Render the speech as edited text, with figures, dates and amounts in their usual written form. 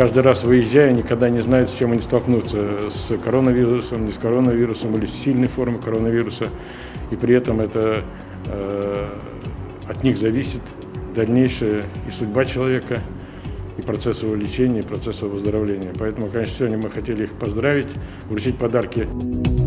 каждый раз выезжая, никогда не знают, с чем они столкнутся, с коронавирусом, не с коронавирусом или с сильной формой коронавируса. И при этом это от них зависит дальнейшая и судьба человека, и процесс его лечения, и процесс его выздоровления. Поэтому, конечно, сегодня мы хотели их поздравить, вручить подарки.